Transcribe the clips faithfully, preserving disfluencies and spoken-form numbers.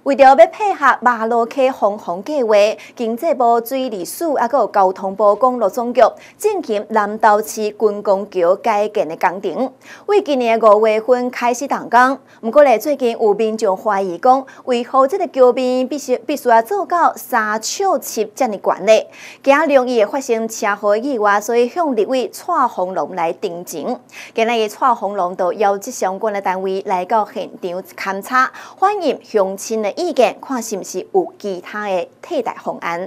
为着要配合马路开防洪计划，经济部水利署啊，有交通部公路总局进行南投市军工桥改建的工程，为今年五月份开始动工。不过咧，最近有民众怀疑讲，为何这个桥边必须必须要做到三尺七这么悬呢？惊容易会发生车祸意外，所以向立委蔡宏龙来定情。今日蔡宏龙就邀集相关的单位来到现场勘察，欢迎乡亲的意见，看是不是有其他的替代方案。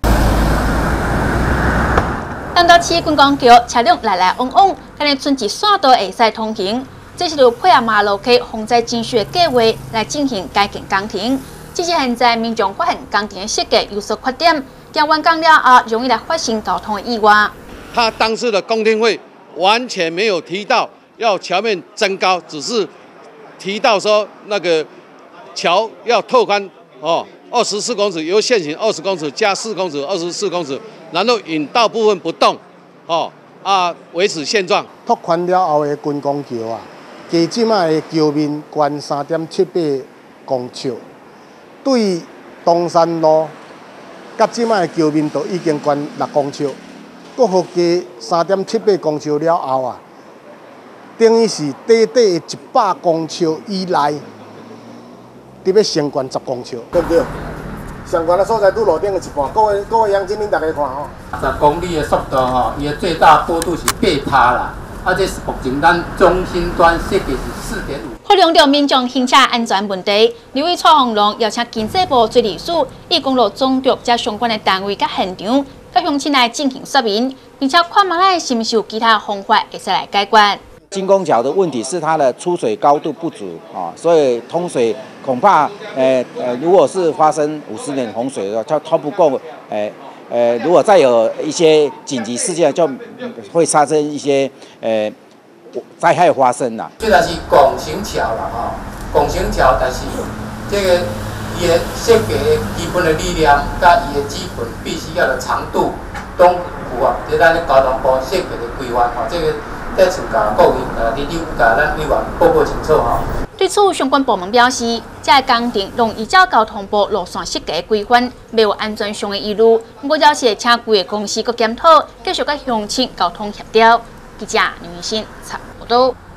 南投市军工桥车辆来来往往，今日春节线道会使通行，这是由配合马路溪防灾进修的计划来进行改建工程。只是现在民众发现工程的设计有所缺点，行完工了后容易来发生交通的意外。 他当时的公听会完全没有提到要桥面增高，只是提到说那个。桥要拓宽哦，二十四公尺，由现行二十公尺加四公尺，二十四公尺，然后引道部分不动，哦啊，维持现状。 拓宽了后的军工桥啊，加即卖的桥面悬三点七八公尺，对东山路甲即卖的桥面都已经悬六公尺，搁好加三点七八公尺了后啊，等于是短短一百公尺以内。特别升悬十公尺，对不对？上悬的所在拄路顶的一半，各位各位乡亲，恁大家看吼， 十公里的速度吼，伊的最大坡度是八趴啦。啊，这是目前咱中心端设计是四点五。 考量到民众行车安全问题，立委蔡宏龙邀请经济部水利署、以公路总局加相关的单位甲现场，甲乡亲来进行说明，并且看卖来是毋是有其他方法会使来解决。 金工桥的问题是它的出水高度不足啊，所以通水恐怕，呃呃，如果是发生五十年洪水的话，它它不够，呃呃，如果再有一些紧急事件，就会发生一些呃灾害发生啦。 这个是拱形桥啦，哈，拱形桥，但是这个伊的设计的基本的力量，甲伊的基本必须要的长度，都符合这咱的交通部设计的规划，哈，这个。在厝甲各位呃，立委甲咱委员报告清楚吼。 对此，相关部门表示，这个工程拢依照交通部路线设计的规范，没有安全上的疑虑。不过，要是车贵的公司搁检讨，继续甲乡亲交通协调。记者刘雨欣采报道。